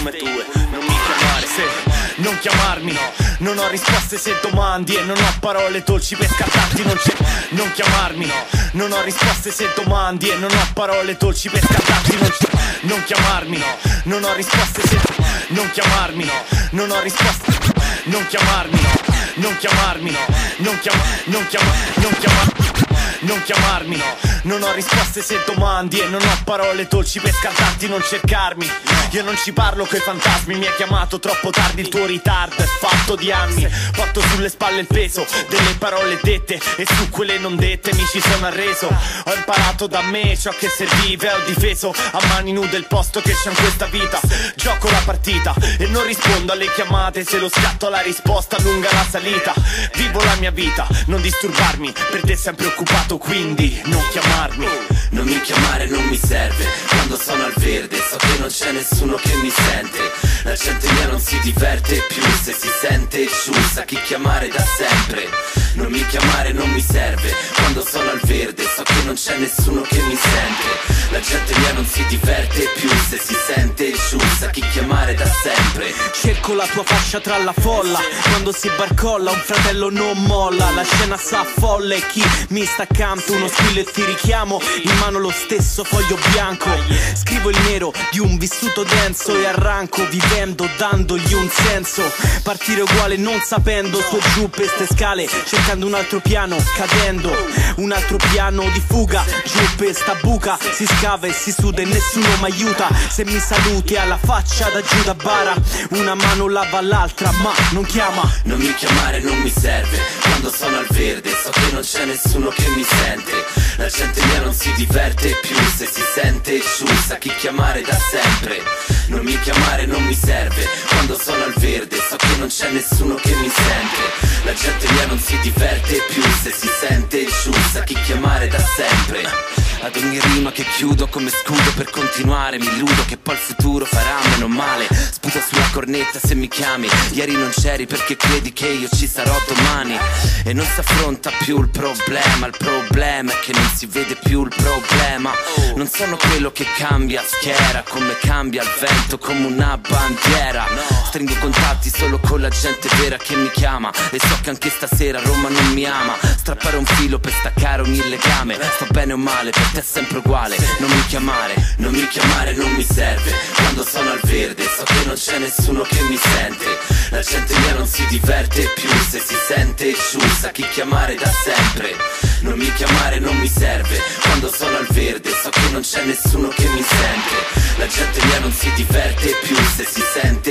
volume 2. Non mi chiamare, non chiamarmi, non ho risposte se domandi e non ho parole dolci per scattarti, non chiamarmi, non ho risposte se domandi e non ho parole dolci per scattarti, non chiamarmi, non ho risposte se non chiamarmi, non ho risposte, non chiamarmi, non chiamarmi, non chiamarmi, non ho risposte se domandi e non ho parole dolci per scaldarti, non cercarmi. Io non ci parlo coi fantasmi, mi hai chiamato troppo tardi, il tuo ritardo è fatto di anni. Porto sulle spalle il peso delle parole dette e su quelle non dette mi ci sono arreso. Ho imparato da me ciò che serviva e ho difeso a mani nude il posto che c'è in questa vita. Gioco la partita e non rispondo alle chiamate, se lo scatto alla risposta lunga la salita. Vivo la mia vita, non disturbarmi, per te sempre occupato, quindi non chiamarmi. Non mi chiamare, non mi serve, quando sono al verde so che non c'è nessuno che mi sente. La gente mia non si diverte più, se si sente giù sa chi chiamare da sempre. Non mi chiamare, non mi serve, quando sono al verde so che non c'è nessuno che mi sente. La gente mia non si diverte più, se si sente giù sa chi chiamare da sempre. Cerco la tua faccia tra la folla, quando si barcolla un fratello non molla. La scena sa folle, chi mi sta accanto, uno squillo e ti richiamo, in mano lo stesso foglio bianco. Scrivo il nero di un vissuto denso e arranco, vivendo, dandogli un senso. Partire uguale non sapendo, su e giù per ste scale, cercando un altro piano, cadendo. Un altro piano di fuga, giù per sta buca. Si scava e si suda e nessuno m'aiuta. Se mi saluti alla faccia da giù da bara, una mano lava l'altra ma non chiama. Non mi chiamare, non mi serve, quando sono al verde so che non c'è nessuno che mi sente. La gente mia non si diverte più, se si sente giù sa chi chiamare da sempre. Non mi chiamare, non mi serve, quando sono al verde so che non c'è nessuno che mi sente. La gente mia non si diverte più, se si sente giù sa chi chiamare da sempre. Ad ogni rima che chiudo come scudo per continuare, mi illudo che poi il futuro farà meno male. Sputo sulla cornetta se mi chiami, ieri non c'eri perché credi che io ci sarò domani. E non si affronta più il problema è che non si vede più il problema. Non sono quello che cambia schiera, come cambia il vento, come una bandiera. Stringo contatti solo con la gente vera che mi chiama, e so che anche stasera Roma non mi ama. Strappare un filo per staccare ogni legame, sto bene o male, per te è sempre uguale. Non mi chiamare, non mi chiamare, non mi serve, quando sono al verde so che non c'è nessuno che mi sente. La gente mia non si diverte più, se si sente giù sa chi chiamare da sempre. Non mi chiamare, non mi serve, quando sono al verde so che non c'è nessuno che mi sente. La gente mia non si diverte più, se si sente